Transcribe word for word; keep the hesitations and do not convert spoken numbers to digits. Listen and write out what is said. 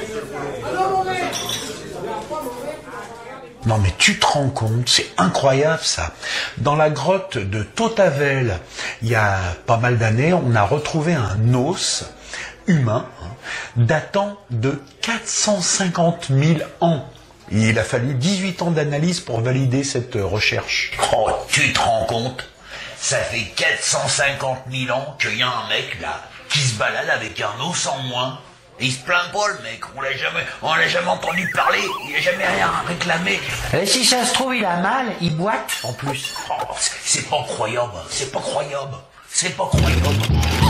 Non mais tu te rends compte, c'est incroyable ça. Dans la grotte de Tautavel, il y a pas mal d'années, on a retrouvé un os humain hein, datant de quatre cent cinquante mille ans. Il a fallu dix-huit ans d'analyse pour valider cette recherche. Oh, tu te rends compte? Ça fait quatre cent cinquante mille ans qu'il y a un mec là qui se balade avec un os en moins. Et il se plaint pas le mec, on l'a jamais, on l'a jamais entendu parler, il a jamais rien réclamé. Et si ça se trouve, il a mal, il boite en plus. Oh, c'est pas croyable, c'est pas croyable, c'est pas croyable.